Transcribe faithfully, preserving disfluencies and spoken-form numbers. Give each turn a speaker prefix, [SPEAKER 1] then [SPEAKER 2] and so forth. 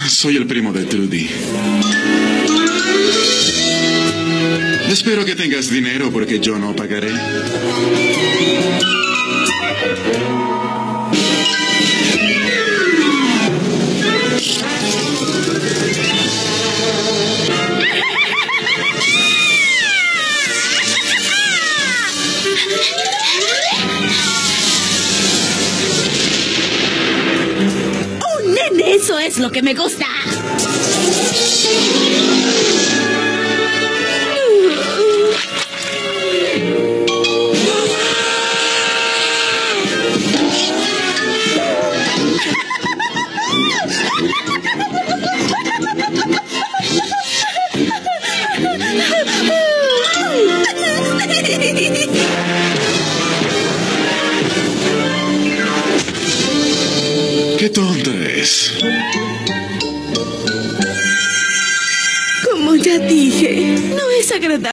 [SPEAKER 1] Soy el primo de Trudy. Espero que tengas dinero porque yo no pagaré.
[SPEAKER 2] ¡Oh, nene! Eso es lo que me gusta.
[SPEAKER 1] ¡Qué tonta es!
[SPEAKER 2] Como ya dije, no es agradable.